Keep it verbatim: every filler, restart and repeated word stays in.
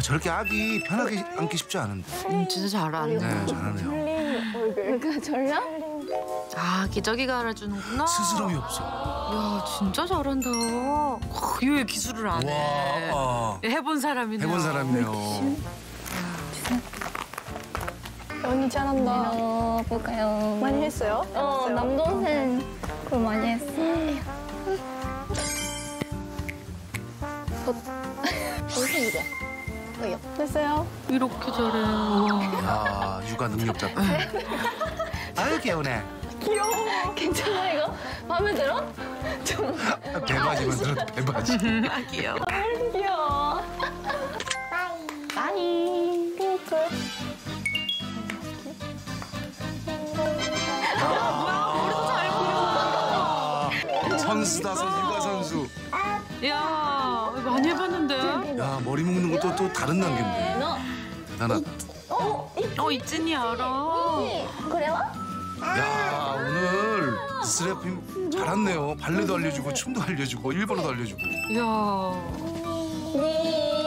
저렇게 아기 편하게 앉기 쉽지 않은데. 음, 진짜 잘하네. 네, 잘하네요. 그러니까 졸려? 아, 기저귀가 알아주는구나. 스스럼이 없어. 야, 진짜 잘한다. 왜 기술을 안 해? 와, 해본 사람이네. 해본 사람이네요. 언니 잘한다. 어, 볼까요? 많이 했어요? 어, 남동생 그거 많이 했어. 동생이죠? 왜요? 됐어요? 이렇게 잘해. 와. 야, 육아 능력자. 아유, 귀여우네. 귀여워. 괜찮아 이거? 마음에 들어? 좀 배바지만 들어도 배바지. 아, 귀여워. 귀여워. 빠이. 핑크. 선수다, 선 육아 선수. 야, 이거 많이 해봤는데? 야, 머리 묶는 것도 또 다른 단계인데. 너 대단하다. 어, 있진이 알아. 그래요? 야, 오늘 스래핑 잘했네요. 발레도 알려주고 춤도 알려주고 일본어도 알려주고. 이야. 네.